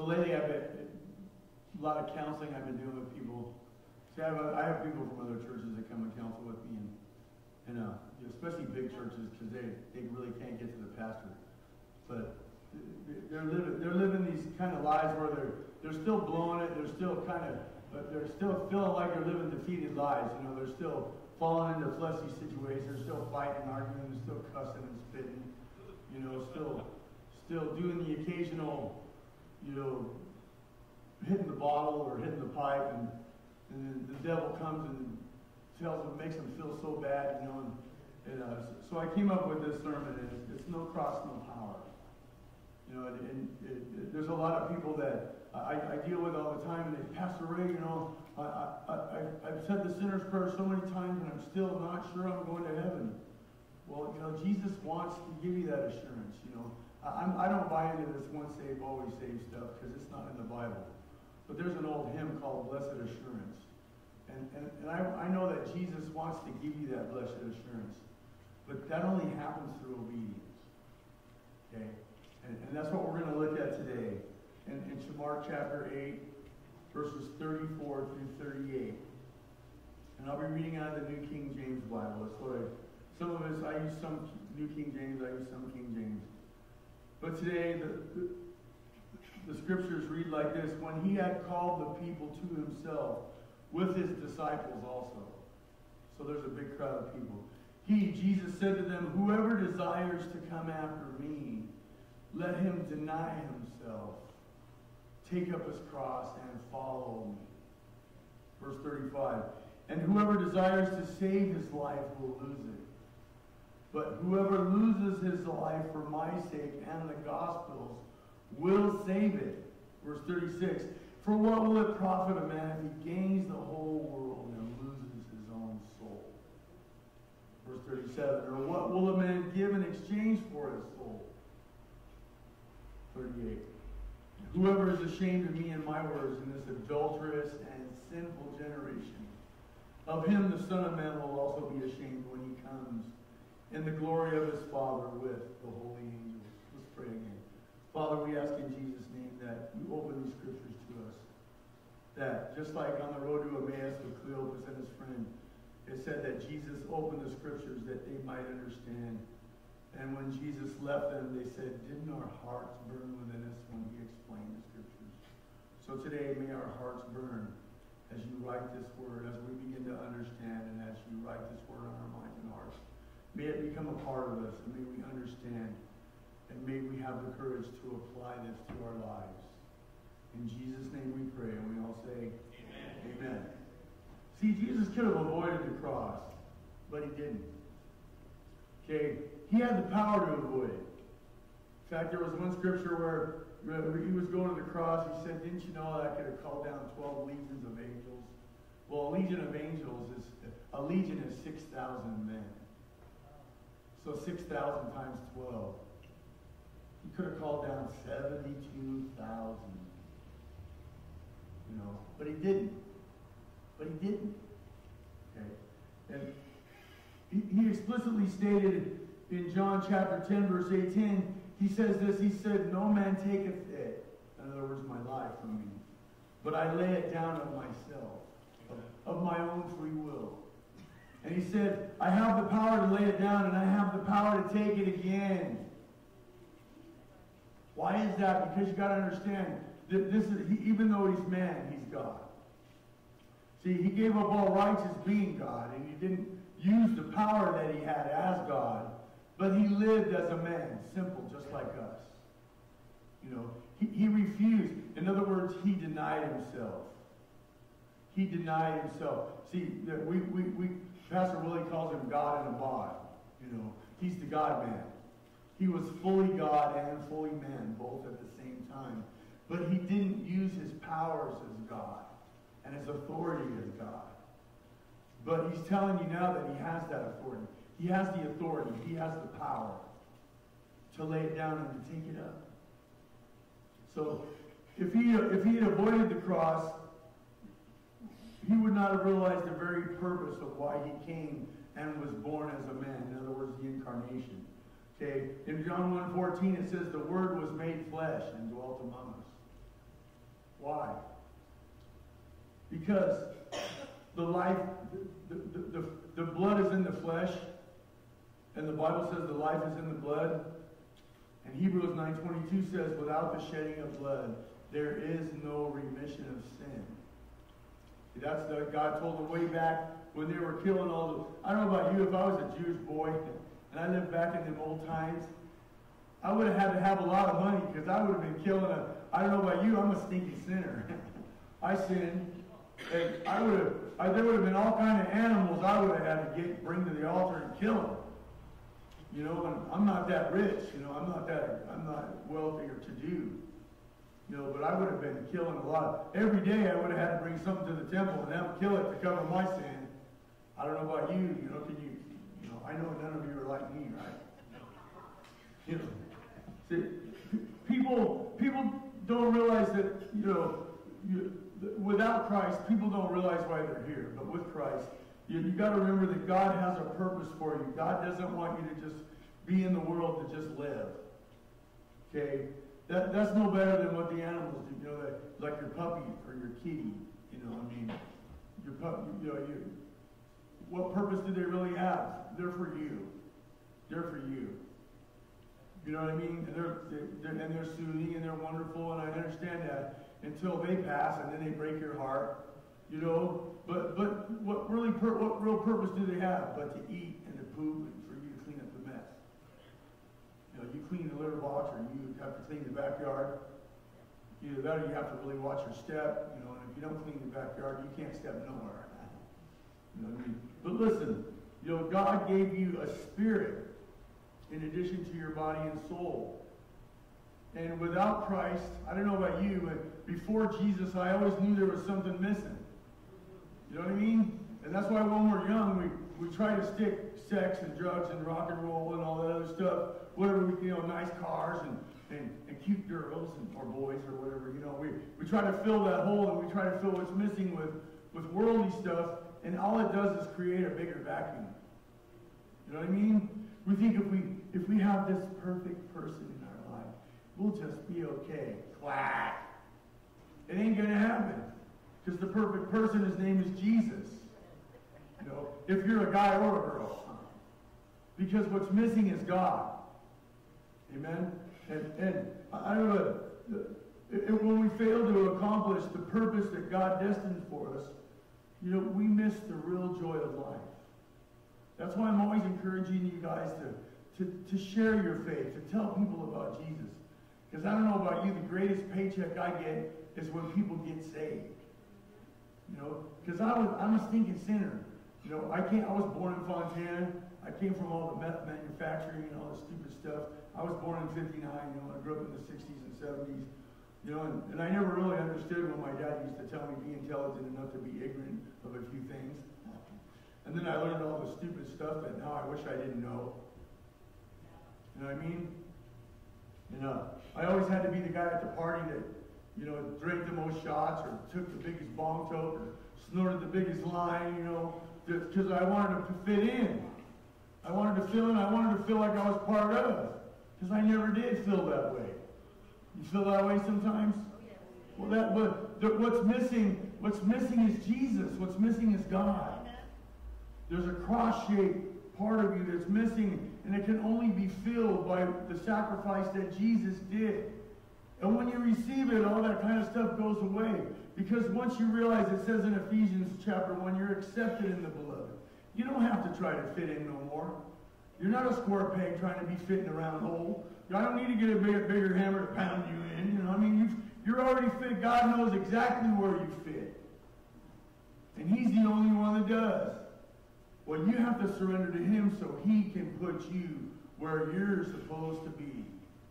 So lately I've been, a lot of counseling I've been doing with people. See, I have people from other churches that come and counsel with me, and especially big churches, because they really can't get to the pastor. But they're living these kind of lives where they're still blowing it. They're still but they're still feeling like they're living defeated lives. They're still falling into fleshy situations. They're still fighting, arguing. They're still cussing and spitting. Still doing the occasional, hitting the bottle or hitting the pipe, and then the devil comes and tells them, makes them feel so bad, So I came up with this sermon, and it's no cross, no power. There's a lot of people that I deal with all the time, and they, Pastor Ray, I've said the sinner's prayer so many times, and I'm still not sure I'm going to heaven. Well, Jesus wants to give you that assurance. I don't buy into this once saved, always saved stuff, because it's not in the Bible. But there's an old hymn called Blessed Assurance. And I know that Jesus wants to give you that blessed assurance. But that only happens through obedience. Okay? And that's what we're going to look at today. In Mark chapter 8, verses 34 through 38. And I'll be reading out of the New King James Bible. Some of us, I use some New King James, I use some King James. But today, the scriptures read like this: when he had called the people to himself with his disciples also. So there's a big crowd of people. Jesus said to them, whoever desires to come after me, let him deny himself, take up his cross, and follow me. Verse 35. And whoever desires to save his life will lose it. But whoever loses his life for my sake and the gospel's will save it. Verse 36. For what will it profit a man if he gains the whole world and loses his own soul? Verse 37. Or what will a man give in exchange for his soul? 38. Whoever is ashamed of me and my words in this adulterous and sinful generation, of him the Son of Man will also be ashamed when he comes in the glory of his Father with the holy angels. Let's pray again. Father, we ask in Jesus' name that you open these scriptures to us. That just like on the road to Emmaus with Cleopas and his friend, it said that Jesus opened the scriptures that they might understand. And when Jesus left them, they said, didn't our hearts burn within us when he explained the scriptures? So today, may our hearts burn as you write this word, as we begin to understand, and as you write this word on our minds and hearts. May it become a part of us, and may we understand, and may we have the courage to apply this to our lives. In Jesus' name we pray, and we all say, Amen. Amen. See, Jesus could have avoided the cross, but he didn't. Okay, he had the power to avoid it. In fact, there was one scripture where he was going to the cross. He said, didn't you know that I could have called down 12 legions of angels? Well, a legion of angels is 6,000 men. So 6,000 times 12. He could have called down 72,000. But he didn't. Okay. And he explicitly stated in John chapter 10, verse 18, he says this, he said, no man taketh it, in other words, my life from me, but I lay it down of myself, of my own free will. And he said, I have the power to lay it down, and I have the power to take it again. Why is that? Because you got to understand that even though he's man, he's God. See, he gave up all rights as being God, and he didn't use the power that he had as God, but he lived as a man, simple, just like us. He refused. In other words, he denied himself. He denied himself. See, Pastor Willie calls him God in a bod. He's the God-man. He was fully God and fully man, both at the same time. But he didn't use his powers as God and his authority as God. But he's telling you now that he has that authority. He has the authority. He has the power to lay it down and to take it up. So if he had avoided the cross, he would not have realized the very purpose of why he came and was born as a man. In other words, the incarnation. Okay, in John 1:14 it says, the Word was made flesh and dwelt among us. Why? Because the life, the blood is in the flesh, and the Bible says the life is in the blood. And Hebrews 9:22 says, without the shedding of blood, there is no remission of sin. That's the God told them way back when they were killing all the... I don't know about you, if I was a Jewish boy and I lived back in them old times, I would have had to have a lot of money because I would have been killing a... I don't know about you, I'm a stinky sinner. I sinned. And there would have been all kind of animals I would have had to bring to the altar and kill them. You know, and I'm not that rich. You know, I'm not wealthy or to-do. You know, but I would have been killing a lot. Every day I would have had to bring something to the temple and have them kill it to cover my sin. I don't know about you. You know, I know none of you are like me, right? You know, see, people don't realize that, you know, without Christ, people don't realize why they're here. But with Christ, you got to remember that God has a purpose for you. God doesn't want you to just be in the world to just live. Okay? That's no better than what the animals do. You know, like your puppy or your kitty. You know, I mean, your puppy. You know, what purpose do they really have? They're for you. They're for you. You know what I mean? And they're soothing and they're wonderful, and I understand that until they pass and then they break your heart. You know, but what real purpose do they have but to eat and to poop and for you to clean up the mess? You know, you clean the litter box or you have to clean the backyard. Either that or you have to really watch your step. You know, and if you don't clean the backyard, you can't step nowhere. You know what I mean? But listen, you know, God gave you a spirit in addition to your body and soul. And without Christ, I don't know about you, but before Jesus, I always knew there was something missing. You know what I mean? And that's why when we're young, we try to stick sex and drugs and rock and roll and all that other stuff, whatever, you know, nice cars and cute girls or boys or whatever, you know. We try to fill that hole, and we try to fill what's missing with worldly stuff, and all it does is create a bigger vacuum. You know what I mean? We think if we have this perfect person in our life, we'll just be okay. Quack! It ain't going to happen. Because the perfect person, his name is Jesus. You know, if you're a guy or a girl. Because what's missing is God. Amen? And I don't know, when we fail to accomplish the purpose that God destined for us, you know, we miss the real joy of life. That's why I'm always encouraging you guys to share your faith, to tell people about Jesus. Because I don't know about you, the greatest paycheck I get is when people get saved. You know, because I'm a stinking sinner. You know, I was born in Fontana. I came from all the meth manufacturing and all this stupid stuff. I was born in '59. You know, I grew up in the '60s and '70s. You know, and I never really understood when my dad used to tell me be intelligent enough to be ignorant of a few things. And then I learned all the stupid stuff that now I wish I didn't know. You know what I mean? And I always had to be the guy at the party that, you know, drank the most shots or took the biggest bong toke or snorted the biggest line, you know, because I wanted to fit in. I wanted to fill in. I wanted to feel like I was part of. Because I never did feel that way. You feel that way sometimes? Well, what's missing is Jesus. What's missing is God. There's a cross-shaped part of you that's missing, and it can only be filled by the sacrifice that Jesus did. And when you receive it, all that kind of stuff goes away. Because once you realize, it says in Ephesians chapter 1, you're accepted in the beloved. You don't have to try to fit in no more. You're not a square peg trying to be fit in a round hole. I don't need to get a bigger hammer to pound you in. You know, I mean, you're already fit. God knows exactly where you fit. And He's the only one that does. Well, you have to surrender to Him so He can put you where you're supposed to be.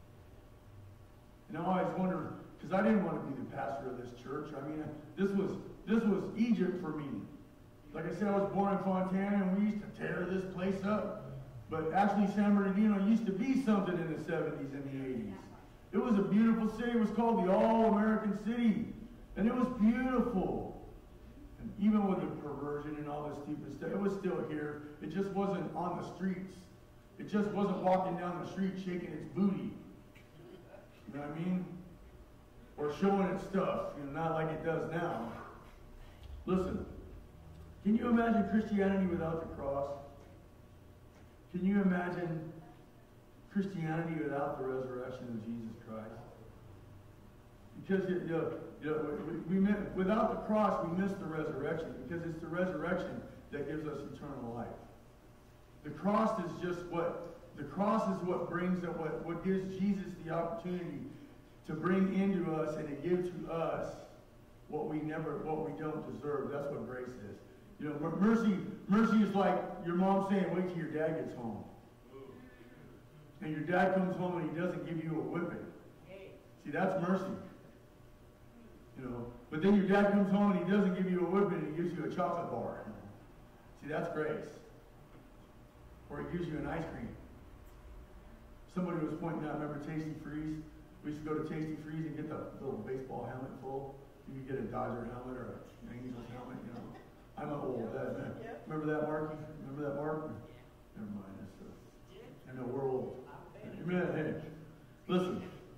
And I always wonder, because I didn't want to be the pastor of this church. I mean, this was Egypt for me. Like I said, I was born in Fontana, and we used to tear this place up. But actually, San Bernardino used to be something in the 70s and the 80s. It was a beautiful city. It was called the All-American City. And it was beautiful. And even with the perversion and all this stupid stuff, it was still here. It just wasn't on the streets. It just wasn't walking down the street shaking its booty. You know what I mean? or showing its stuff, you know, not like it does now. Listen, can you imagine Christianity without the cross? Can you imagine Christianity without the resurrection of Jesus Christ? Because without the cross, we miss the resurrection, because it's the resurrection that gives us eternal life. The cross is what brings up, what gives Jesus the opportunity to bring into us and to give to us what we don't deserve. That's what grace is. You know, mercy is like your mom saying, wait till your dad gets home. And your dad comes home and he doesn't give you a whipping. See, that's mercy. You know, but then your dad comes home and he doesn't give you a whipping and he gives you a chocolate bar. See, that's grace. Or he gives you an ice cream. Somebody was pointing out, remember Tasty Freeze? We used to go to Tasty Freeze and get the little baseball helmet full. You could get a Dodger helmet or an Angels helmet, you know. I'm old. Remember that, Marky? Remember that, Mark? Never mind. I know we're old. Amen. Hey, listen.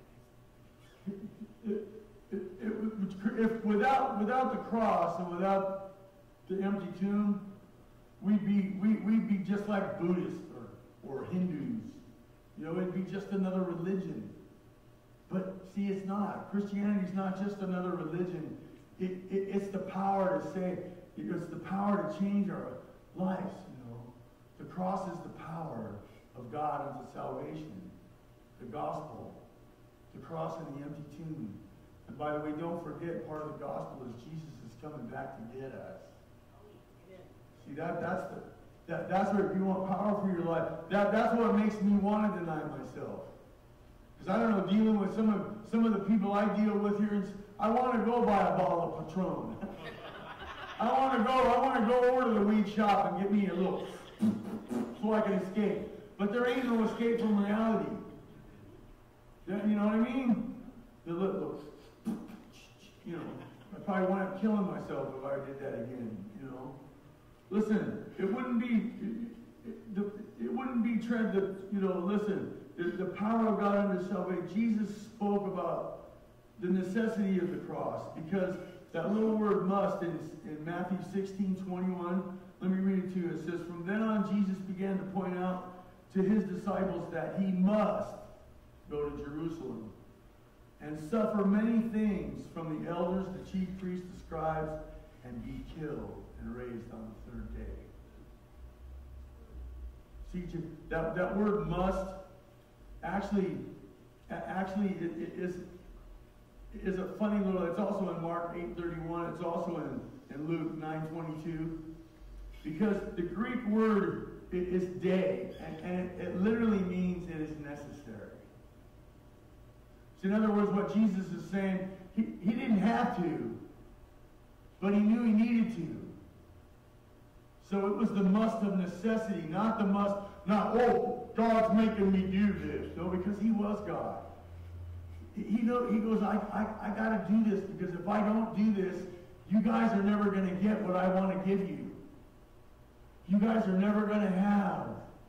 If without the cross and without the empty tomb, we'd be just like Buddhists or Hindus. You know, it'd be just another religion. But see, it's not. Christianity is not just another religion. It's the power to say. It's the power to change our lives. You know, the cross is the power of God unto salvation. The gospel, the cross and the empty tomb. And by the way, don't forget, part of the gospel is Jesus is coming back to get us. See, that's where, if you want power for your life, that's what makes me want to deny myself. Because I don't know, dealing with some of the people I deal with here, I want to go buy a bottle of Patron. I want to go over to the weed shop and get me a little so I can escape. But there ain't no escape from reality. You know what I mean? Look, you know, I probably wind up killing myself if I did that again, you know. Listen, it wouldn't be listen, the power of God unto salvation. Jesus spoke about the necessity of the cross, because that little word must in Matthew 16:21, let me read it to you. It says, from then on Jesus began to point out to his disciples that he must go to Jerusalem and suffer many things from the elders, the chief priests, the scribes, and be killed and raised on the third day. See, that word must actually it is a funny little, it's also in Mark 8:31, it's also in Luke 9:22, because the Greek word is day, and it literally means it is necessary. So in other words, what Jesus is saying, he didn't have to, but he knew he needed to. So it was the must of necessity, not the must, oh, God's making me do this. No, because he was God. He goes, I got to do this, because if I don't do this, you guys are never going to get what I want to give you. You guys are never going to have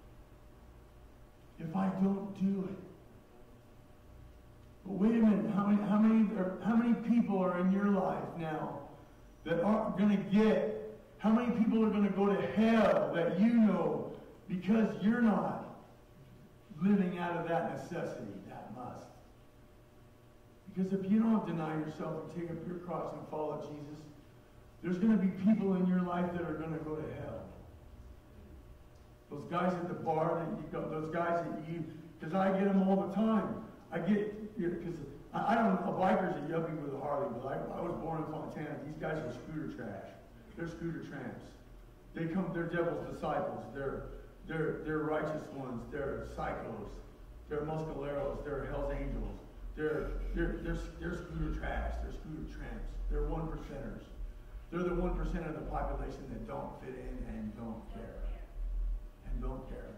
if I don't do it. But wait a minute, how many people are in your life now that aren't going to get? How many people are going to go to hell that you know, because you're not living out of that necessity, that must? Because if you don't deny yourself and take up your cross and follow Jesus, there's going to be people in your life that are going to go to hell. Those guys at the bar that you go, those guys that you, because I get them all the time. I get, because I don't know, bikers are yuppie with a Harley, but I was born in Fontana. These guys are scooter trash. They're scooter tramps. They're devil's disciples. They're righteous ones. They're psychos. They're muscaleros. They're Hell's Angels. They're scooter trash. They're scooter tramps. They're 1%ers. They're the 1% of the population that don't fit in and don't care. And don't care.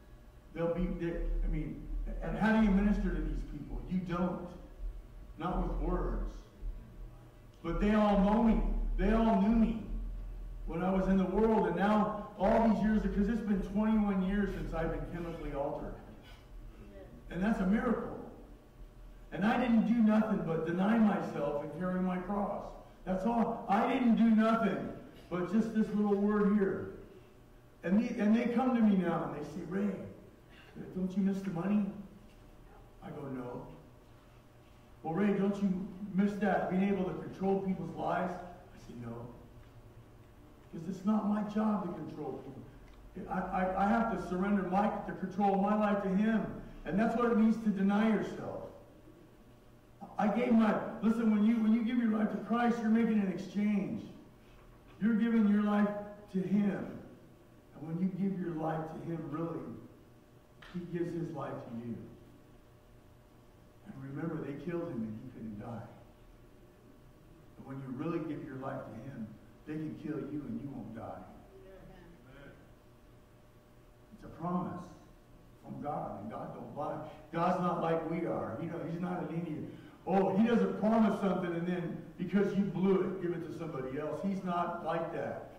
And how do you minister to these people? You don't. Not with words. But they all know me. They all knew me when I was in the world, and now all these years, because it's been 21 years since I've been chemically altered. And that's a miracle. And I didn't do nothing but deny myself and carry my cross. That's all. I didn't do nothing but just this little word here. And they come to me now and they say, Ray, don't you miss the money? I go, no. Well, Ray, don't you miss that, being able to control people's lives? I say, no. Because it's not my job to control people. I have to surrender the control of my life to Him. And that's what it means to deny yourself. Listen, when you give your life to Christ, you're making an exchange. You're giving your life to Him. And when you give your life to Him, really, He gives His life to you. And remember, they killed Him and He couldn't die. But when you really give your life to Him, they can kill you and you won't die. It's a promise from God, and God don't lie. God's not like we are. He's not an idiot. Oh, He doesn't promise something and then because you blew it, give it to somebody else. He's not like that.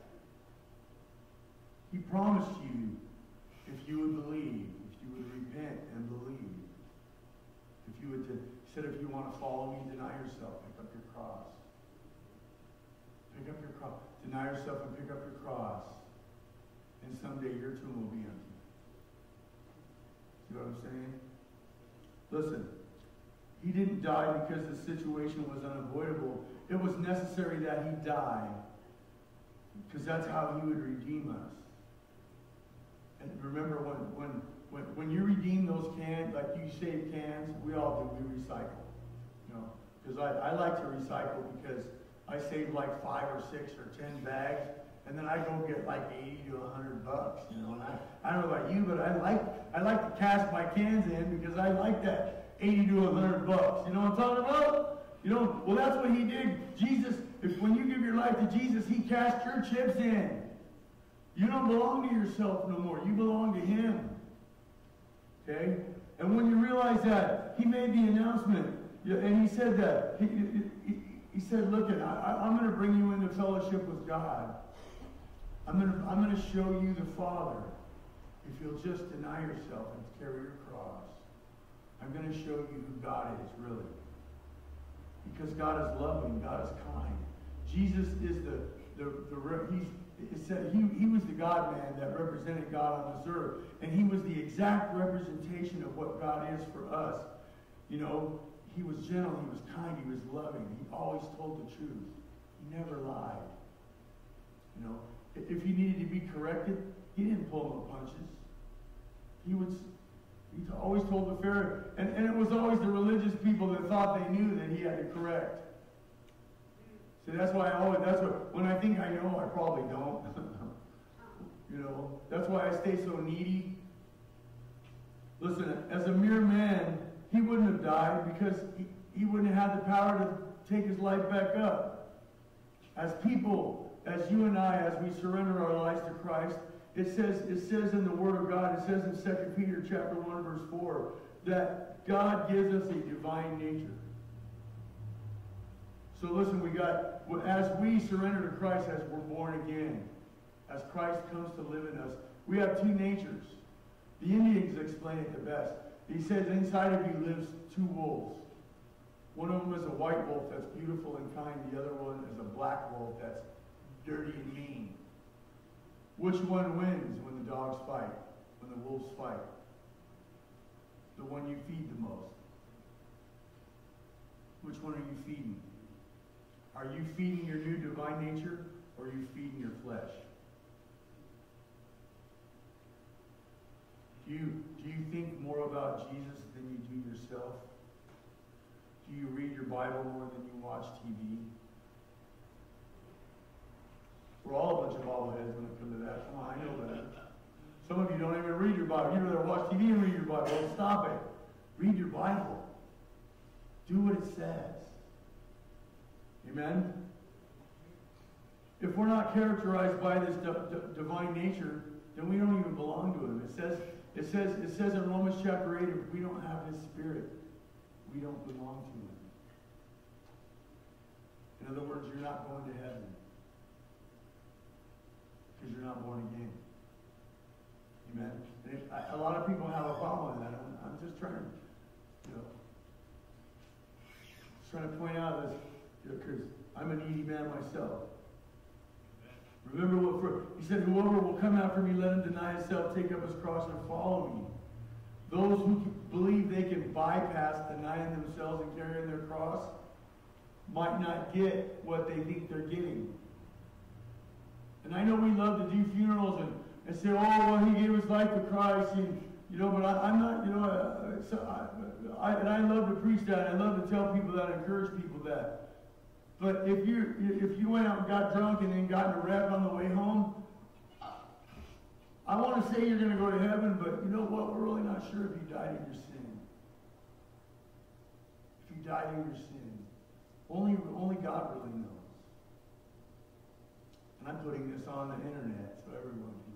He promised you if you would believe, if you would repent and believe. If you would, he said, if you want to follow me, deny yourself, pick up your cross. Pick up your cross. Deny yourself and pick up your cross. And someday your tomb will be empty. See what I'm saying? Listen, He didn't die because the situation was unavoidable. It was necessary that He die. Because that's how He would redeem us. And remember, when you redeem those cans, like you save cans, we all do, we recycle. Because I like to recycle because I save like 5 or 6 or 10 bags, and then I go get like $80 to $100. And I don't know about you, but I like to cash my cans in because I like that $80 to $100. You know what I'm talking about? Well, that's what He did. Jesus, when you give your life to Jesus, He cashed your chips in. You don't belong to yourself no more. You belong to Him. Okay? And when you realize that, He made the announcement, and He said that. He said, look, I'm going to bring you into fellowship with God. I'm going to show you the Father if you'll just deny yourself and carry your cross. I'm going to show you who God is, really. Because God is loving, God is kind. Jesus is he was the God-man that represented God on this earth. And He was the exact representation of what God is for us. He was gentle, He was kind, He was loving. He always told the truth. He never lied. If He needed to be corrected, He didn't pull no punches. He always told the Pharisees, and it was always the religious people that thought they knew that He had to correct. See, that's why when I think I know, I probably don't. That's why I stay so needy. Listen, as a mere man, He wouldn't have died because he wouldn't have had the power to take His life back up. As people, as you and I, as we surrender our lives to Christ, it says in the Word of God, it says in 2 Peter chapter 1, verse 4, that God gives us a divine nature. So listen, as we surrender to Christ, as we're born again, as Christ comes to live in us, we have two natures. The Indians explain it the best. He says inside of you lives two wolves. One of them is a white wolf that's beautiful and kind. The other one is a black wolf that's dirty and mean. Which one wins when the dogs fight, when the wolves fight? The one you feed the most. Which one are you feeding? Are you feeding your new divine nature, or are you feeding your flesh? Do you think more about Jesus than you do yourself? Do you read your Bible more than you watch TV? We're all a bunch of bobbleheads when it comes to that. Come on, I know that. Some of you don't even read your Bible. You'd rather watch TV and read your Bible. Well, stop it. Read your Bible. Do what it says. Amen? If we're not characterized by this divine nature, then we don't even belong to Him. It says in Romans chapter 8, if we don't have His Spirit, we don't belong to Him. In other words, you're not going to heaven because you're not born again. Amen? And a lot of people have a problem with that. I'm just trying to, trying to point out this, because I'm a needy man myself. Remember he said, whoever will come after me, let him deny himself, take up his cross, and follow me. Those who believe they can bypass denying themselves and carrying their cross might not get what they think they're getting. And I know we love to do funerals and say, oh, well, he gave his life to Christ, and, but I'm not, and I love to preach that. I love to tell people that, encourage people that. But if you went out and got drunk and then got in a wreck on the way home, I want to say you're going to go to heaven, but you know what? We're really not sure if you died in your sin. If you died in your sin. Only God really knows. And I'm putting this on the internet so everyone can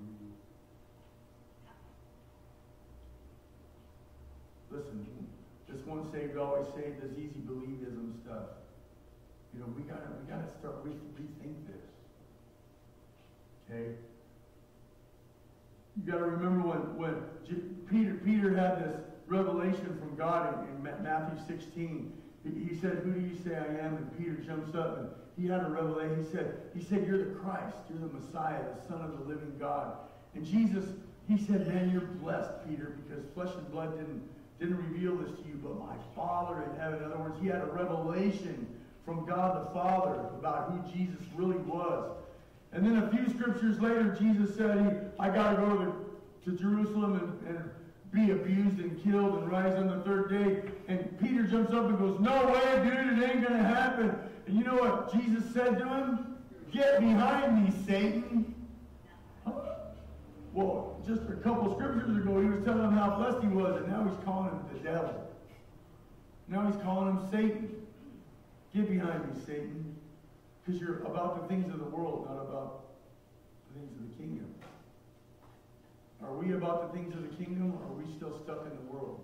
read. Listen, this once saved, always saved, this easy believism stuff. We gotta start rethink this. Okay? You gotta remember when Peter had this revelation from God in Matthew 16. He said, who do you say I am? And Peter jumps up and he had a revelation. He said, you're the Christ, you're the Messiah, the Son of the living God. And Jesus, he said, man, you're blessed, Peter, because flesh and blood didn't reveal this to you, but my Father in heaven. In other words, he had a revelation from God the Father about who Jesus really was. And then a few scriptures later, Jesus said, I got to go to Jerusalem and be abused and killed and rise on the third day. And Peter jumps up and goes, no way, dude, it ain't going to happen. And you know what Jesus said to him? Get behind me, Satan. Huh? Well, just a couple scriptures ago, he was telling him how blessed he was, and now he's calling him the devil. Now he's calling him Satan. Get behind me, Satan. Because you're about the things of the world, not about the things of the kingdom. Are we about the things of the kingdom, or are we still stuck in the world?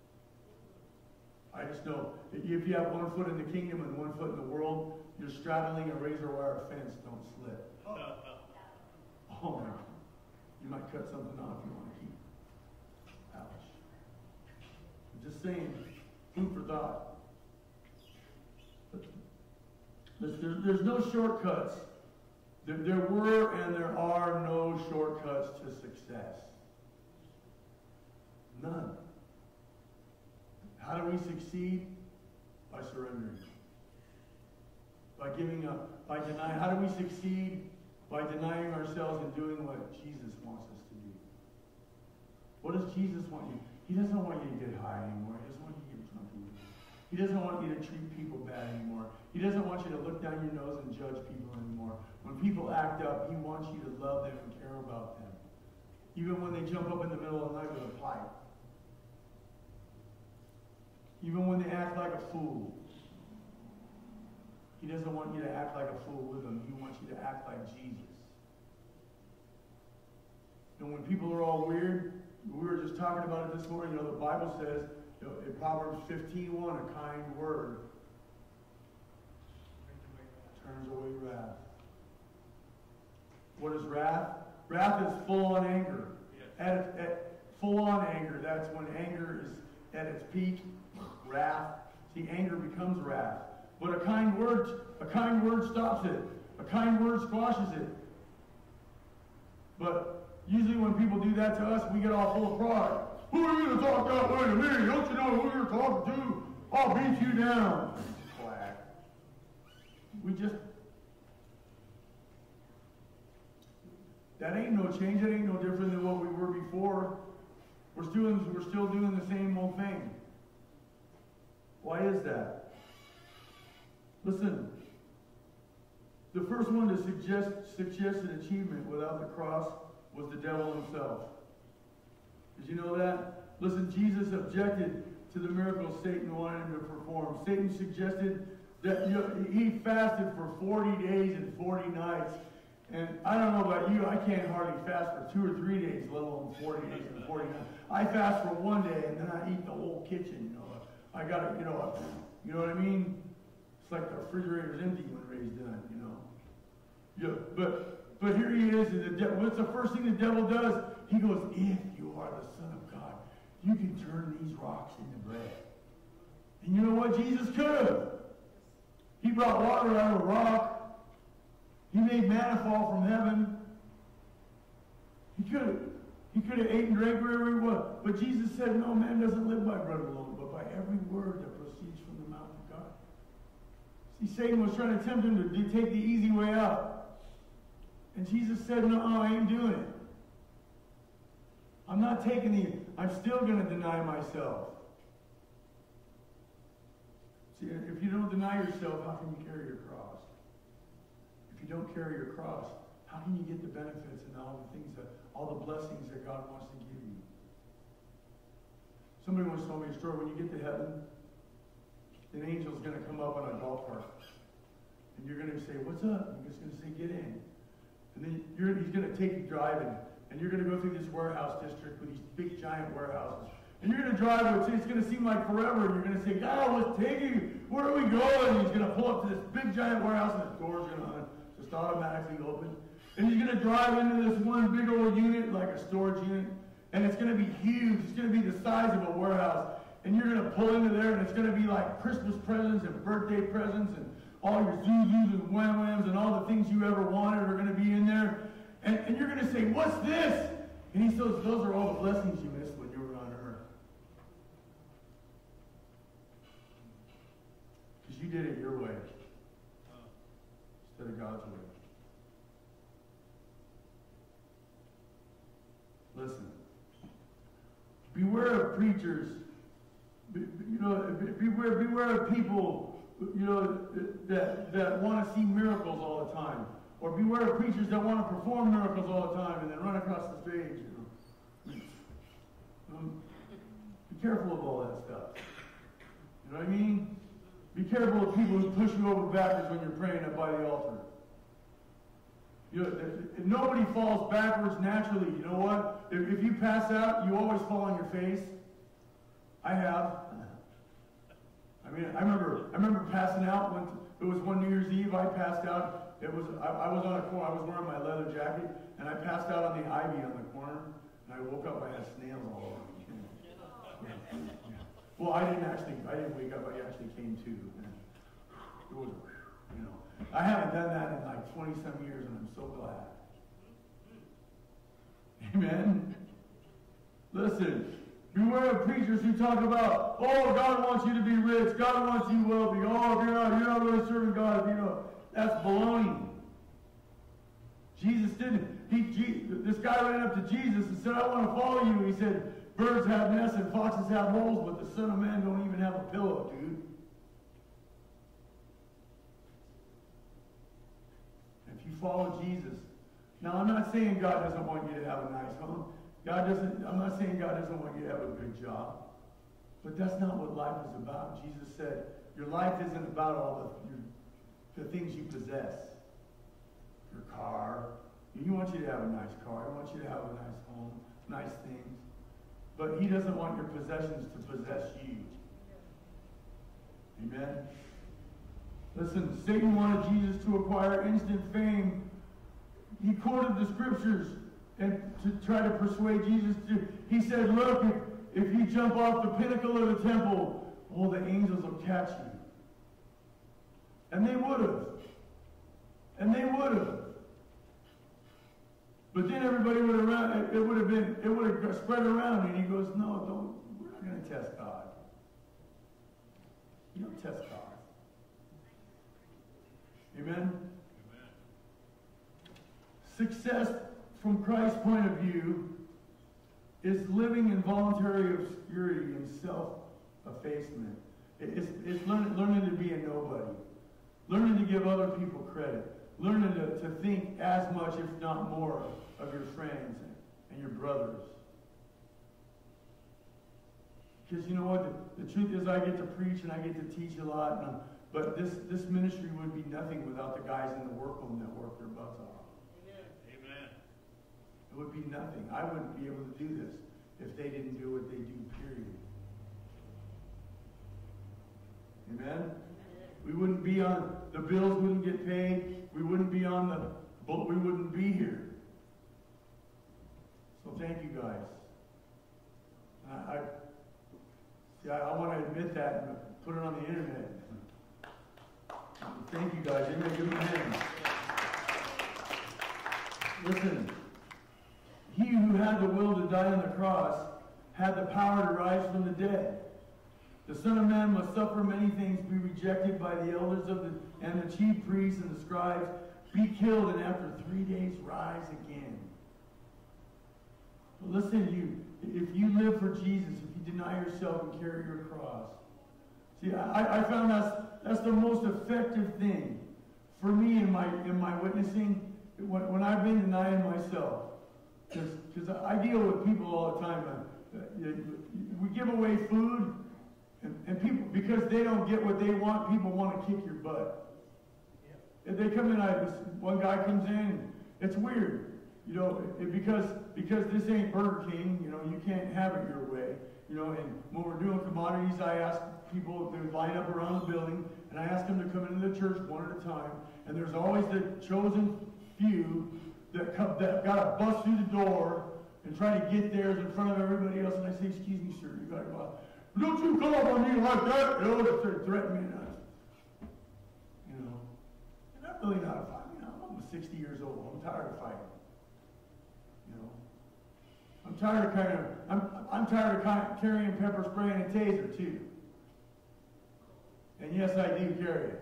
I just know that if you have one foot in the kingdom and one foot in the world, you're straddling a razor wire fence. Don't slip. Oh my God. You might cut something off you want to keep. Ouch. I'm just saying, food for thought. There's no shortcuts. There were and there are no shortcuts to success. None. How do we succeed? By surrendering. By giving up. By denying. How do we succeed? By denying ourselves and doing what Jesus wants us to do. What does Jesus want you? He doesn't want you to get high anymore. He doesn't want you to get drunk anymore. He doesn't want you to treat people bad anymore. He doesn't want you to look down your nose and judge people anymore. When people act up, he wants you to love them and care about them. Even when they jump up in the middle of the night with a pipe. Even when they act like a fool. He doesn't want you to act like a fool with him. He wants you to act like Jesus. And when people are all weird, we were just talking about it this morning, the Bible says, in Proverbs 15:1, a kind word turns away wrath. What is wrath? Wrath is full-on anger. Yes. At full-on anger, that's when anger is at its peak. Wrath. See, anger becomes wrath. But a kind word stops it. A kind word squashes it. But usually when people do that to us, we get all full of pride. Who are you to talk that way to me? Don't you know who you're talking to? I'll beat you down. Quack. That ain't no change. That ain't no different than what we were before. We're still doing the same old thing. Why is that? Listen, the first one to suggest an achievement without the cross was the devil himself. Did you know that? Listen, Jesus objected to the miracles Satan wanted him to perform. Satan suggested that he fasted for 40 days and 40 nights. And I don't know about you, I can't hardly fast for 2 or 3 days, let alone 40 days and 40 nights. I fast for 1 day and then I eat the whole kitchen, I got to, you know what I mean? It's like the refrigerator's empty when Ray's done, Yeah, but here he is, and what's the first thing the devil does? He goes, if you are the Son of God, you can turn these rocks into bread. And you know what? Jesus could have. He brought water out of a rock. He made manna fall from heaven. He could have ate and drank wherever he was. But Jesus said, no, man doesn't live by bread alone, but by every word that proceeds from the mouth of God. See, Satan was trying to tempt him to take the easy way out. And Jesus said, no, I ain't doing it. I'm not taking I'm still going to deny myself. See, if you don't deny yourself, how can you carry your cross? If you don't carry your cross, how can you get the benefits and all the blessings that God wants to give you? Somebody once told me a story. When you get to heaven, an angel's going to come up on a golf cart. And you're going to say, what's up? And he's going to say, get in. And then he's going to take you driving. And you're going to go through this warehouse district with these big, giant warehouses. And you're going to drive, it's going to seem like forever. And you're going to say, God, what's taking you? Where are we going? And he's going to pull up to this big, giant warehouse, and the door's going to just automatically open. And he's going to drive into this one big old unit, like a storage unit. And it's going to be huge. It's going to be the size of a warehouse. And you're going to pull into there, and it's going to be like Christmas presents and birthday presents and all your Zuzus and Wham-Whams and all the things you ever wanted are going to be in there. And you're going to say, what's this? And he says, those are all the blessings you missed when you were on earth. Because you did it your way instead of God's way. Listen. Beware of preachers. Beware of people, that want to see miracles all the time. Or beware of preachers that want to perform miracles all the time and then run across the stage. Be careful of all that stuff. You know what I mean? Be careful of people who push you over backwards when you're praying up by the altar. Nobody falls backwards naturally. You know what? If you pass out, you always fall on your face. I have. I remember passing out when it was one New Year's Eve. I passed out. I was on a corner. I was wearing my leather jacket, and I passed out on the ivy on the corner. And I woke up. I had snails all over me. Yeah. Well, I didn't wake up. I actually came to. It was, I haven't done that in like 20-some years, and I'm so glad. Amen. Listen. Beware of preachers who talk about, oh, God wants you to be rich. God wants you wealthy. Oh, you're not really serving God. That's baloney. Jesus didn't. This guy ran up to Jesus and said, I want to follow you. He said, birds have nests and foxes have holes, but the Son of Man don't even have a pillow, dude. If you follow Jesus. Now, I'm not saying God doesn't want you to have a nice home. I'm not saying God doesn't want you to have a good job. But that's not what life is about. Jesus said, your life isn't about all the things you possess. Your car. He wants you to have a nice car. He wants you to have a nice home, nice things. But he doesn't want your possessions to possess you. Amen? Listen, Satan wanted Jesus to acquire instant fame. He quoted the scriptures and to try to persuade Jesus to, he said, look, if you jump off the pinnacle of the temple, all the angels will catch you. And they would have. And they would have. But then everybody would have, it would have spread around, and he goes, no, we're not going to test God. You don't test God. Amen? Success from Christ's point of view is living in voluntary obscurity and self-effacement. It's learning to be a nobody. Learning to give other people credit. Learning to think as much, if not more, of your friends and your brothers. Because you know what? The truth is I get to preach and I get to teach a lot. But this ministry would be nothing without the guys in the workroom that work their butts off. Amen. It would be nothing. I wouldn't be able to do this if they didn't do what they do, period. Amen? We wouldn't be on, the bills wouldn't get paid. We wouldn't be on the, we wouldn't be here. So thank you guys. I want to admit that and put it on the internet. Thank you, guys. Amen. Give them a hand. Listen, he who had the will to die on the cross had the power to rise from the dead. The Son of Man must suffer many things, be rejected by the elders and the chief priests and the scribes, be killed, and after 3 days rise again. But listen to you. If you live for Jesus, if you deny yourself and carry your cross. See, I found that's the most effective thing for me in my witnessing when I've been denying myself. Because I deal with people all the time. We give away food, and people, because they don't get what they want, people want to kick your butt. If they come in, one guy comes in, it's weird, because this ain't Burger King, you can't have it your way, and when we're doing commodities, I ask people to line up around the building, and I ask them to come into the church one at a time, and there's always the chosen few that got to bust through the door and try to get theirs in front of everybody else, and I say, excuse me, sir, you got to go out. Don't you come up on me like that, they threaten me, and I'm really not a fighter. I'm almost 60 years old. I'm tired of fighting. I'm tired of carrying pepper spray and a taser too. And yes, I do carry it.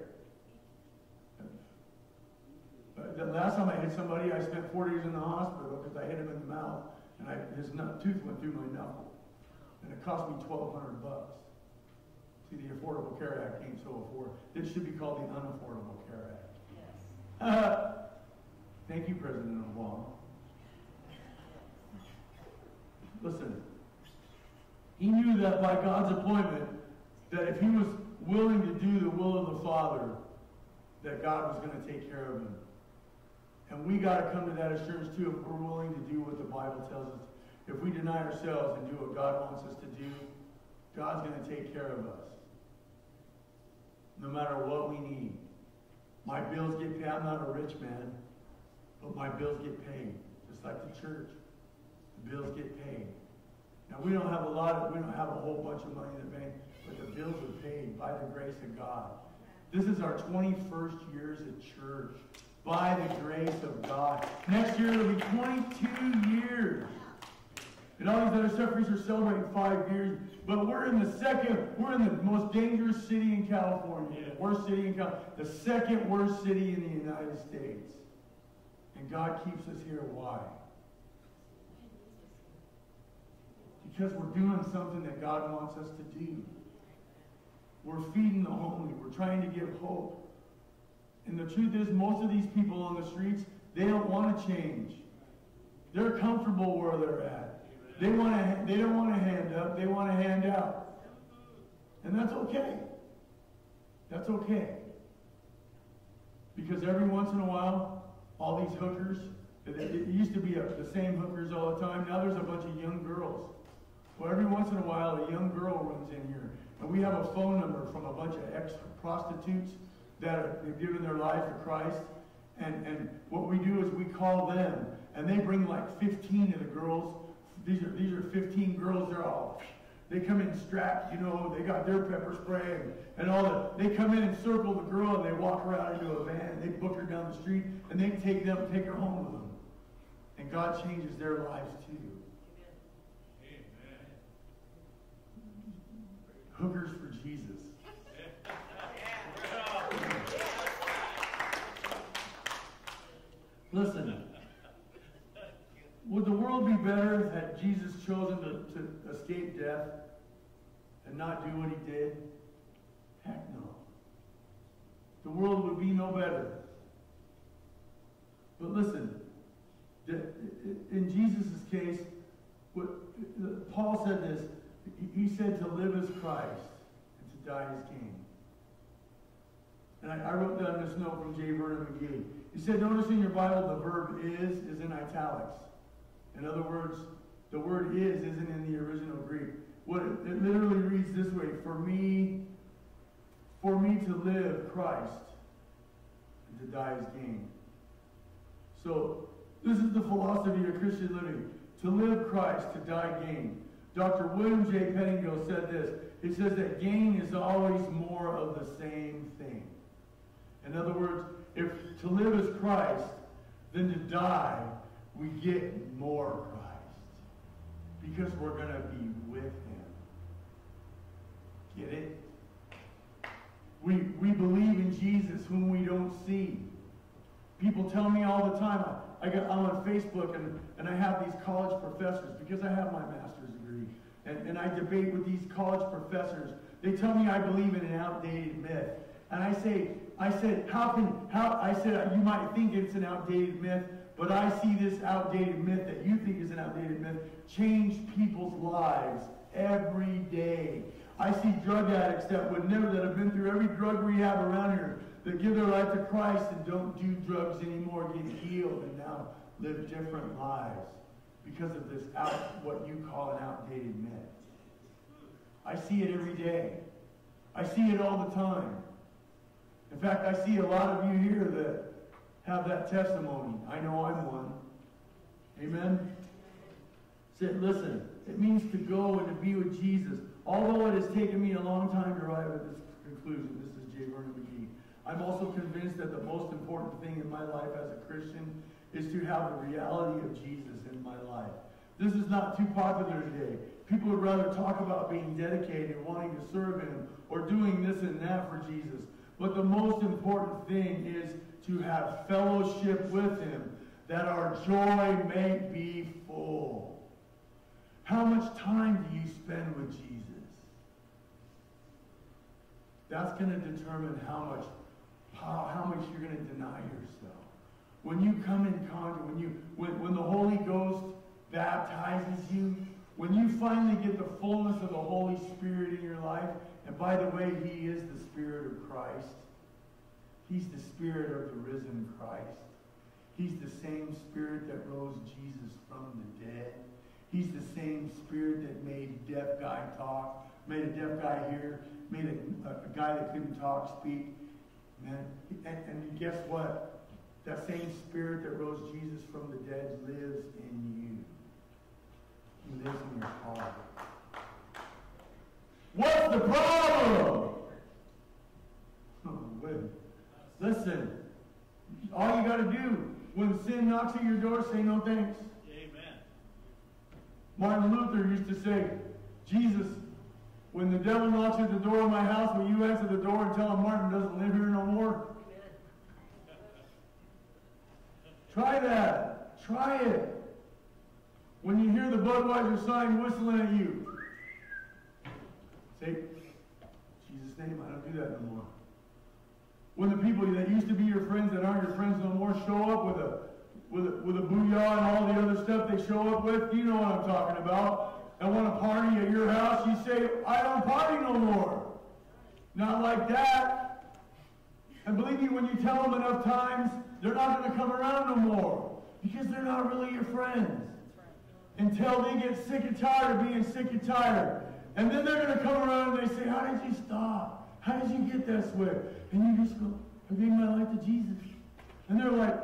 The last time I hit somebody, I spent 4 days in the hospital because I hit him in the mouth, and his tooth went through my knuckle, and it cost me $1,200. See, the Affordable Care Act came so affordable. This should be called the Unaffordable Care Act. Thank you, President Obama. Listen, he knew that by God's appointment, that if he was willing to do the will of the Father, that God was going to take care of him. And we got to come to that assurance too, if we're willing to do what the Bible tells us. If we deny ourselves and do what God wants us to do, God's going to take care of us. No matter what we need. My bills get paid. I'm not a rich man, but my bills get paid. Just like the church. The bills get paid. Now we don't have a whole bunch of money in the bank, but the bills are paid by the grace of God. This is our 21st years at church. By the grace of God. Next year it'll be 22 years. And all these other countries are celebrating 5 years. But we're in the most dangerous city in California. The worst city in California. The second worst city in the United States. And God keeps us here. Why? Because we're doing something that God wants us to do. We're feeding the hungry. We're trying to give hope. And the truth is, most of these people on the streets, they don't want to change. They're comfortable where they're at. They don't want to hand up. They want to hand out. And that's okay. That's okay. Because every once in a while, all these hookers, it used to be the same hookers all the time. Now there's a bunch of young girls. Well, every once in a while, a young girl runs in here. And we have a phone number from a bunch of ex-prostitutes that have given their life to Christ. And what we do is we call them. And they bring like 15 of the girls. These are 15 girls. They come in strapped, they got their pepper spray and all that. They come in and circle the girl, and they walk her out into a van, and they book her down the street, and they take her home with them. And God changes their lives too. Amen. Hookers for Jesus. Listen. Would the world be better had Jesus chosen to escape death and not do what he did? Heck no. The world would be no better. But listen, in Jesus' case, Paul said this. He said to live as Christ and to die as King. And I wrote down this note from J. Vernon McGee. He said, notice in your Bible the verb is in italics. In other words, the word is isn't in the original Greek. It literally reads this way: for me to live, Christ, and to die is gain. So this is the philosophy of Christian living: to live Christ, to die gain. Dr. William J. Pettingill said this. He says that gain is always more of the same thing. In other words, if to live is Christ, then to die, we get more Christ. Because we're going to be with Him. Get it? We believe in Jesus whom we don't see. People tell me all the time, I'm on Facebook and I have these college professors, because I have my master's degree, and I debate with these college professors. They tell me I believe in an outdated myth. And I said, you might think it's an outdated myth, but I see this outdated myth that you think is an outdated myth change people's lives every day. I see drug addicts that have been through every drug rehab around here, that give their life to Christ and don't do drugs anymore, get healed, and now live different lives because of this what you call an outdated myth. I see it every day. I see it all the time. In fact, I see a lot of you here that have that testimony. I know I'm one. Amen? Listen, it means to go and to be with Jesus. Although it has taken me a long time to arrive at this conclusion, this is J. Vernon McGee, I'm also convinced that the most important thing in my life as a Christian is to have the reality of Jesus in my life. This is not too popular today. People would rather talk about being dedicated, wanting to serve Him, or doing this and that for Jesus. But the most important thing is to have fellowship with Him, that our joy may be full. How much time do you spend with Jesus? That's going to determine how much you're going to deny yourself. When you come in contact, when the Holy Ghost baptizes you, when you finally get the fullness of the Holy Spirit in your life, and by the way, He is the Spirit of Christ. He's the Spirit of the risen Christ. He's the same Spirit that rose Jesus from the dead. He's the same Spirit that made a deaf guy talk, made a deaf guy hear, made a guy that couldn't talk speak. And guess what? That same Spirit that rose Jesus from the dead lives in you. He lives in your heart. What's the problem? Oh, wait. Listen, all you got to do when sin knocks at your door, say no thanks. Amen. Martin Luther used to say, Jesus, when the devil knocks at the door of my house, will you answer the door and tell him Martin doesn't live here no more? Try that. Try it. When you hear the Budweiser sign whistling at you, say, Jesus' name, I don't do that no more. When the people that used to be your friends that aren't your friends no more show up with a booyah and all the other stuff they show up with, you know what I'm talking about, and want to party at your house, you say, I don't party no more. Not like that. And believe me, when you tell them enough times, they're not going to come around no more, because they're not really your friends. Until they get sick and tired of being sick and tired. And then they're going to come around and they say, how did you stop? How did you get this way? And you just go, I gave my life to Jesus. And they're like,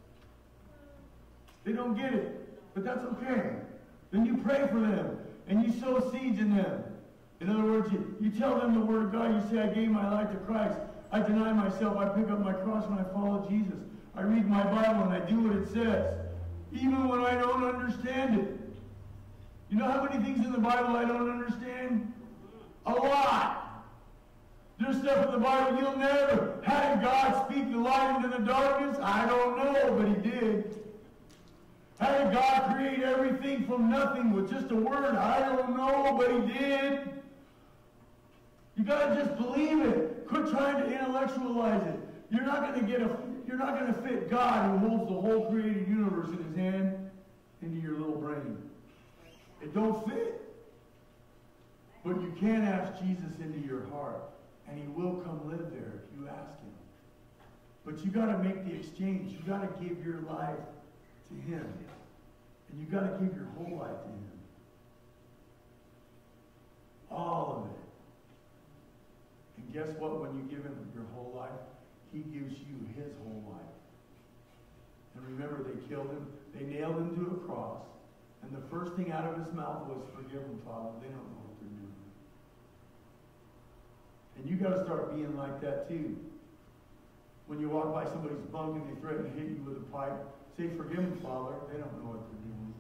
they don't get it. But that's okay. Then you pray for them. And you sow seeds in them. In other words, you tell them the Word of God. You say, I gave my life to Christ. I deny myself. I pick up my cross and I follow Jesus. I read my Bible and I do what it says. Even when I don't understand it. You know how many things in the Bible I don't understand? A lot. There's stuff in the Bible you'll never. How did God speak the light into the darkness? I don't know, but He did. How did God create everything from nothing with just a word? I don't know, but He did. You got to just believe it. Quit trying to intellectualize it. You're not going to fit God, who holds the whole created universe in His hand, into your little brain. It don't fit. But you can ask Jesus into your heart, and He will come live there if you ask Him. But you got to make the exchange. You got to give your life to Him. And you got to give your whole life to Him. All of it. And guess what? When you give Him your whole life, He gives you His whole life. And remember, they killed Him. They nailed Him to a cross. And the first thing out of His mouth was, forgive them, Father. They don't know what they're doing. And you got to start being like that too. When you walk by somebody's bunk and they threaten to hit you with a pipe, say, forgive them, Father. They don't know what they're doing.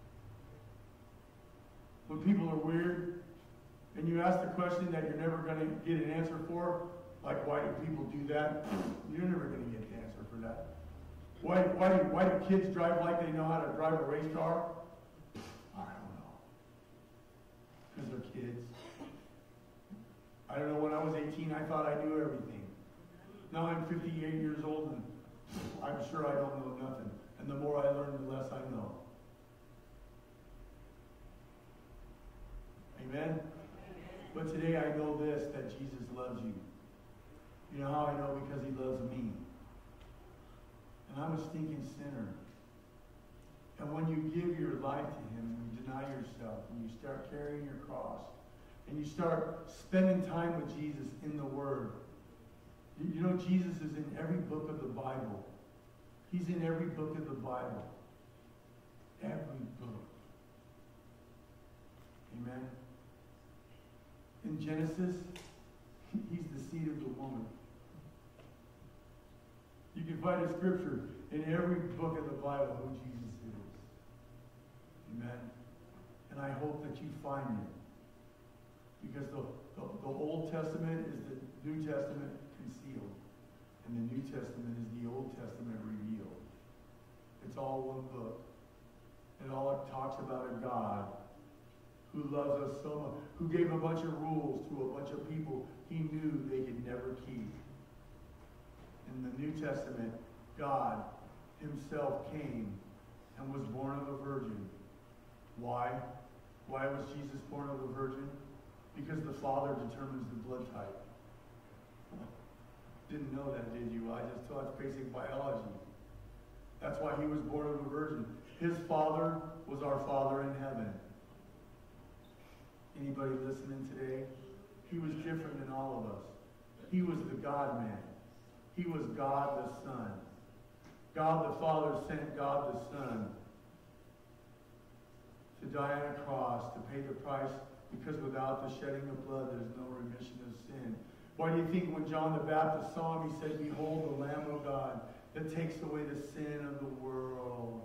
When people are weird, and you ask the question that you're never going to get an answer for, like, why do people do that? You're never going to get the answer for that. Why do kids drive like they know how to drive a race car? I don't know. Because they're kids. I don't know, when I was 18, I thought I knew everything. Now I'm 58 years old, and I'm sure I don't know nothing. And the more I learn, the less I know. Amen? But today I know this, that Jesus loves you. You know how I know? Because he loves me. And I'm a stinking sinner. And when you give your life to him, and you deny yourself, and you start carrying your cross, and you start spending time with Jesus in the Word. You know, Jesus is in every book of the Bible. He's in every book of the Bible. Every book. Amen. In Genesis, he's the seed of the woman. You can find a scripture in every book of the Bible who Jesus is. Amen. And I hope that you find it. Because the Old Testament is the New Testament concealed. And the New Testament is the Old Testament revealed. It's all one book. And all it talks about a God who loves us so much, who gave a bunch of rules to a bunch of people he knew they could never keep. In the New Testament, God himself came and was born of a virgin. Why? Why was Jesus born of a virgin? Because the Father determines the blood type. Didn't know that, did you? I just taught basic biology. That's why he was born of a virgin. His Father was our Father in heaven. Anybody listening today? He was different than all of us. He was the God-man. He was God the Son. God the Father sent God the Son to die on a cross, to pay the price, because without the shedding of blood, there's no remission of sin. Why do you think when John the Baptist saw him, he said, behold the Lamb of God that takes away the sin of the world?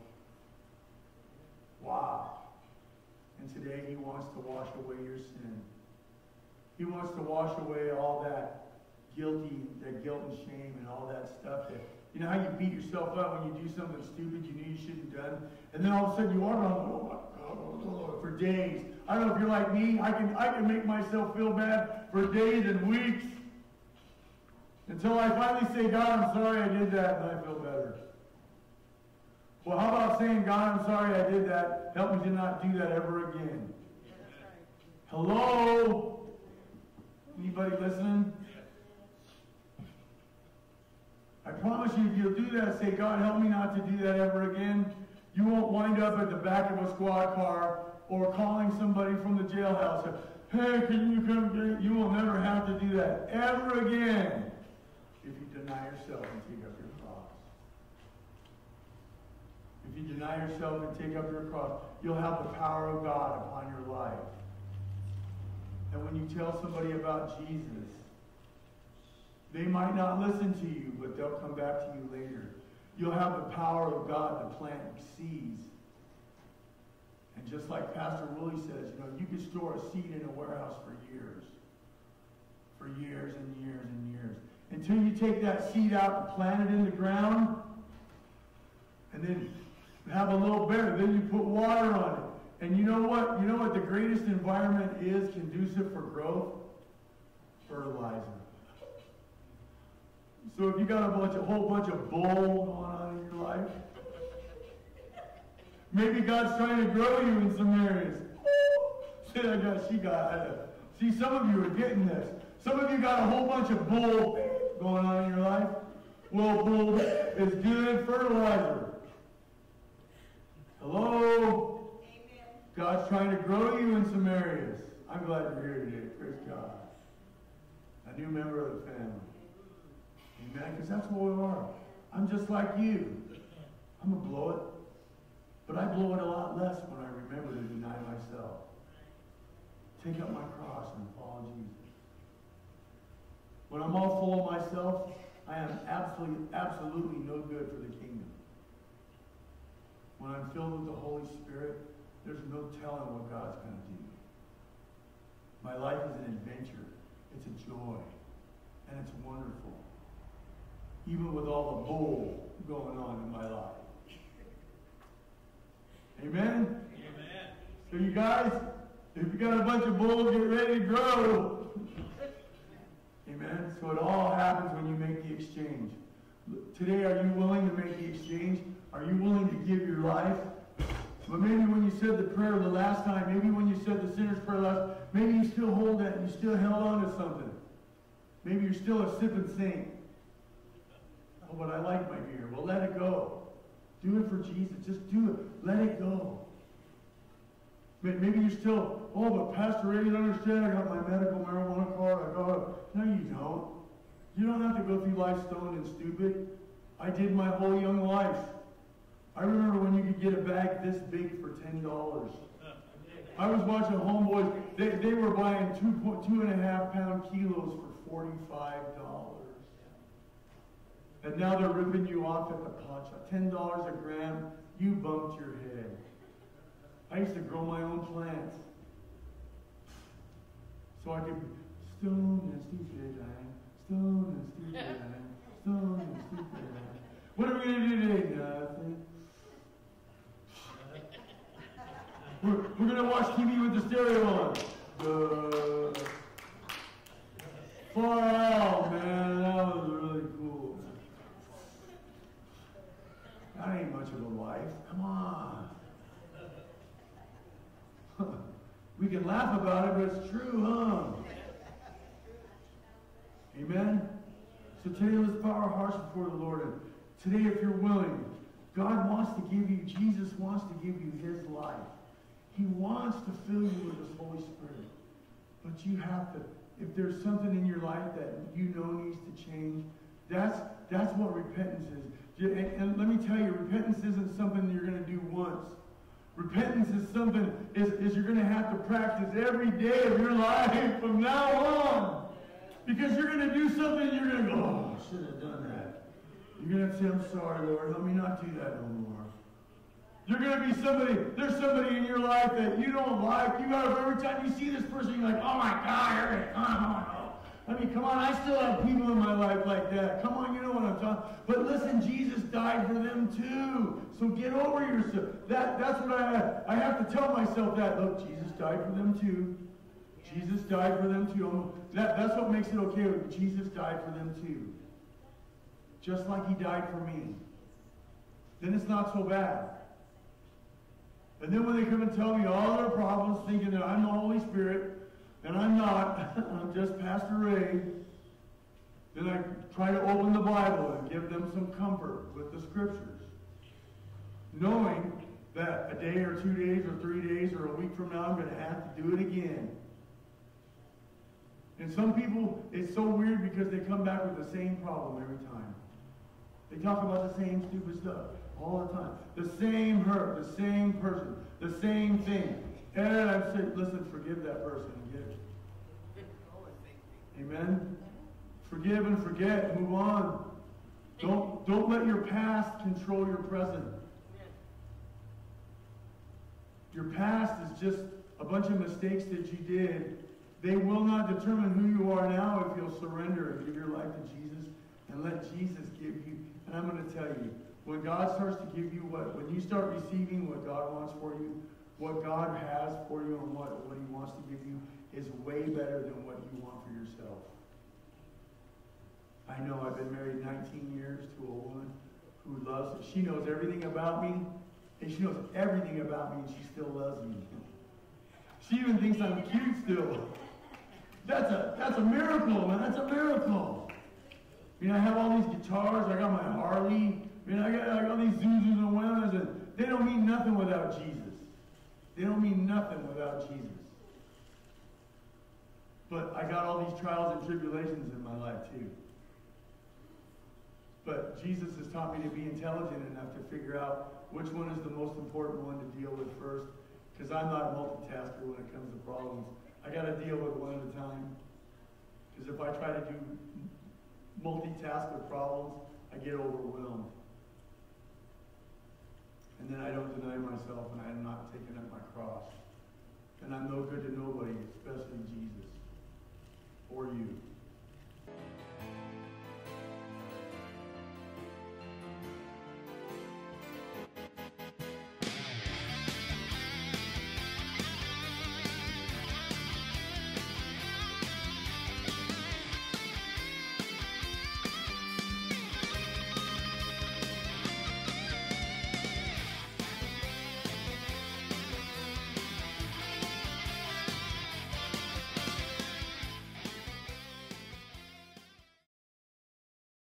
Wow. And today he wants to wash away your sin. He wants to wash away all that guilt and shame and all that stuff. You know how you beat yourself up when you do something stupid you knew you shouldn't have done? And then all of a sudden you are on, oh my God, oh Lord, for days. I don't know if you're like me. I can make myself feel bad for days and weeks. Until I finally say, God, I'm sorry I did that, and I feel better. Well, how about saying, God, I'm sorry I did that. Help me to not do that ever again. Yeah, that's right. Hello? Anybody listening? I promise you, if you'll do that, say, God, help me not to do that ever again, you won't wind up at the back of a squad car or calling somebody from the jailhouse. Hey, can you come get it? You will never have to do that ever again if you deny yourself and take up your cross. If you deny yourself and take up your cross, you'll have the power of God upon your life. And when you tell somebody about Jesus, they might not listen to you, but they'll come back to you later. You'll have the power of God to plant seeds. And just like Pastor Willie says, you know, you can store a seed in a warehouse for years. For years and years and years. Until you take that seed out and plant it in the ground, and then have a little bed, then you put water on it. And you know what? You know what the greatest environment is conducive for growth? Fertilizer. So if you got a whole bunch of bull going on in your life, maybe God's trying to grow you in some areas. See, some of you are getting this. Some of you got a whole bunch of bull going on in your life. Well, bull is good fertilizer. Hello? Amen. God's trying to grow you in some areas. I'm glad you're here today. Praise God. A new member of the family. Amen? Because that's what we are. I'm just like you. I'm going to blow it. But I blow it a lot less when I remember to deny myself. Take up my cross and follow Jesus. When I'm all full of myself, I am absolutely no good for the kingdom. When I'm filled with the Holy Spirit, there's no telling what God's going to do. My life is an adventure. It's a joy. And it's wonderful. Even with all the bull going on in my life. Amen? Amen. So you guys, if you got a bunch of bulls, get ready to grow. Amen? So it all happens when you make the exchange. Today, are you willing to make the exchange? Are you willing to give your life? But maybe when you said the prayer the last time, maybe when you said the sinner's prayer last, maybe you still hold that and you still held on to something. Maybe you're still a sipping saint. Oh, but I like my beer. Well, let it go. Do it for Jesus. Just do it. Let it go. Maybe you're still, oh, but Pastor Ray, you don't understand. I got my medical marijuana card. I got it. No, you don't. You don't have to go through life stoned and stupid. I did my whole young life. I remember when you could get a bag this big for $10. I was watching Homeboys. They were buying 2.5 pound kilos for $45. And now they're ripping you off at the pawn shop. $10 a gram, you bumped your head. I used to grow my own plants. So I could stone and stupid I am, stone and stupid I am, stone and stupid I am. What are we going to do today? Nothing. We're going to watch TV with the stereo on. Far out, man. That was really cool. That ain't much of a life. Come on. We can laugh about it, but it's true, huh? Amen? So today, let's bow our hearts before the Lord. And today, if you're willing, God wants to give you, Jesus wants to give you his life. He wants to fill you with his Holy Spirit. But you have to, if there's something in your life that you know needs to change, that's what repentance is. And let me tell you, repentance isn't something you're going to do once. Repentance is something is you're going to have to practice every day of your life from now on. Because you're going to do something and you're going to go, oh, I should have done that. You're going to say, I'm sorry, Lord, help me not do that no more. You're going to be there's somebody in your life that you don't like. You got every time you see this person, you're like, oh my God, here they come. I mean, come on, I still have people in my life like that. Come on, you know what I'm talking. But listen, Jesus died for them too. So get over yourself. That's what I have to tell myself that. Look, Jesus died for them too. Jesus died for them too. That's what makes it okay. Jesus died for them too. Just like he died for me. Then it's not so bad. And then when they come and tell me all their problems, thinking that I'm the Holy Spirit, and I'm not, I'm just Pastor Ray, then I try to open the Bible and give them some comfort with the Scriptures. Knowing that a day or 2 days or 3 days or a week from now, I'm going to have to do it again. And some people, it's so weird because they come back with the same problem every time. They talk about the same stupid stuff all the time. The same hurt, the same person, the same thing. And I'm saying, listen, forgive that person and get it. Amen? Forgive and forget. Move on. Don't let your past control your present. Your past is just a bunch of mistakes that you did. They will not determine who you are now if you'll surrender and give your life to Jesus and let Jesus give you. And I'm going to tell you, when God starts to give you when you start receiving what God wants for you, what God has for you and what he wants to give you is way better than what you want for yourself. I know I've been married 19 years to a woman who loves it. She knows everything about me, and she knows everything about me, and she still loves me. She even thinks I'm cute still. That's a miracle, man. That's a miracle. I mean, I have all these guitars. I got my Harley. I mean, I got all these Zuzus and Women's, and they don't mean nothing without Jesus. They don't mean nothing without Jesus. But I got all these trials and tribulations in my life too. But Jesus has taught me to be intelligent enough to figure out which one is the most important one to deal with first. Because I'm not a multitasker when it comes to problems. I got to deal with one at a time. Because if I try to do multitask with problems, I get overwhelmed. And then I don't deny myself, and I am not taking up my cross. And I'm no good to nobody, especially Jesus or you.